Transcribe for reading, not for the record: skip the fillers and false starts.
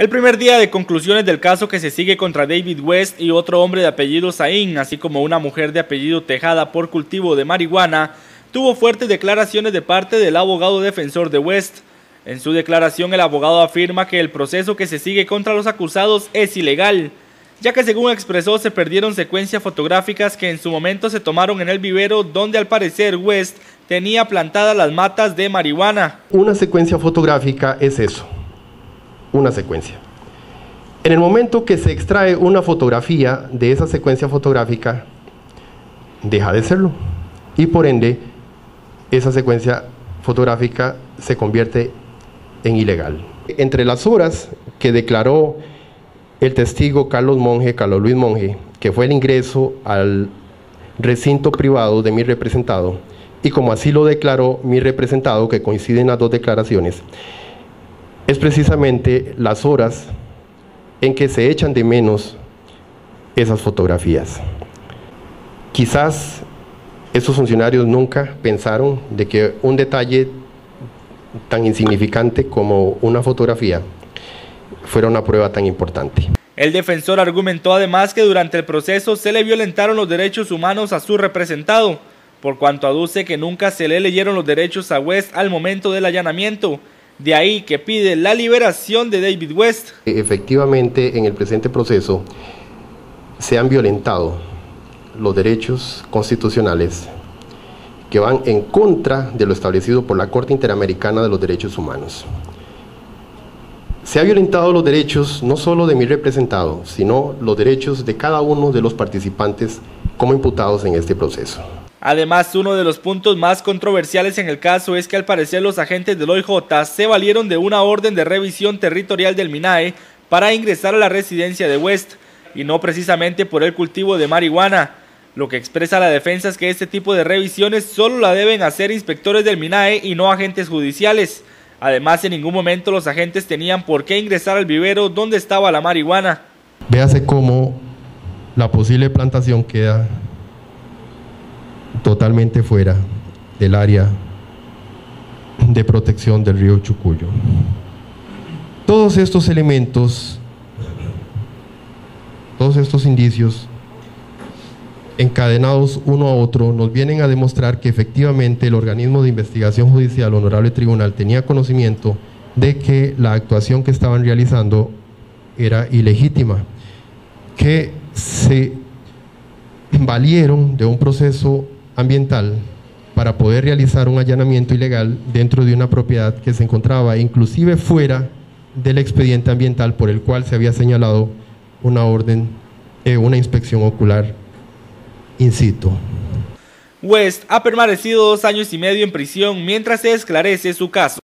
El primer día de conclusiones del caso que se sigue contra David West y otro hombre de apellido Saín, así como una mujer de apellido Tejada por cultivo de marihuana, tuvo fuertes declaraciones de parte del abogado defensor de West. En su declaración, el abogado afirma que el proceso que se sigue contra los acusados es ilegal, ya que según expresó se perdieron secuencias fotográficas que en su momento se tomaron en el vivero donde al parecer West tenía plantadas las matas de marihuana. Una secuencia fotográfica es eso, una secuencia. En el momento que se extrae una fotografía de esa secuencia fotográfica, deja de serlo y por ende esa secuencia fotográfica se convierte en ilegal. Entre las horas que declaró el testigo Carlos Luis Monge, que fue el ingreso al recinto privado de mi representado, y como así lo declaró mi representado, que coinciden las dos declaraciones, es precisamente las horas en que se echan de menos esas fotografías. Quizás esos funcionarios nunca pensaron de que un detalle tan insignificante como una fotografía fuera una prueba tan importante. El defensor argumentó además que durante el proceso se le violentaron los derechos humanos a su representado, por cuanto aduce que nunca se le leyeron los derechos a West al momento del allanamiento. De ahí que pide la liberación de David West. Efectivamente, en el presente proceso se han violentado los derechos constitucionales que van en contra de lo establecido por la Corte Interamericana de los Derechos Humanos. Se han violentado los derechos no solo de mi representado, sino los derechos de cada uno de los participantes como imputados en este proceso. Además, uno de los puntos más controversiales en el caso es que al parecer los agentes del OIJ se valieron de una orden de revisión territorial del MINAE para ingresar a la residencia de West, y no precisamente por el cultivo de marihuana. Lo que expresa la defensa es que este tipo de revisiones solo la deben hacer inspectores del MINAE y no agentes judiciales. Además, en ningún momento los agentes tenían por qué ingresar al vivero donde estaba la marihuana. Véase cómo la posible plantación queda totalmente fuera del área de protección del río Chucuyo. Todos estos elementos, todos estos indicios encadenados uno a otro nos vienen a demostrar que efectivamente el organismo de investigación judicial, Honorable Tribunal, tenía conocimiento de que la actuación que estaban realizando era ilegítima, que se valieron de un proceso ambiental para poder realizar un allanamiento ilegal dentro de una propiedad que se encontraba inclusive fuera del expediente ambiental por el cual se había señalado una orden, una inspección ocular in situ. West ha permanecido 2 años y medio en prisión mientras se esclarece su caso.